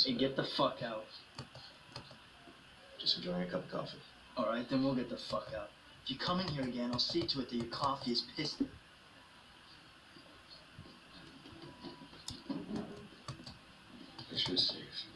inside. Hey, get the fuck out. Just enjoying a cup of coffee. Alright, then we'll get the fuck out. If you come in here again, I'll see to it that your coffee is pissed. Make sure it's safe.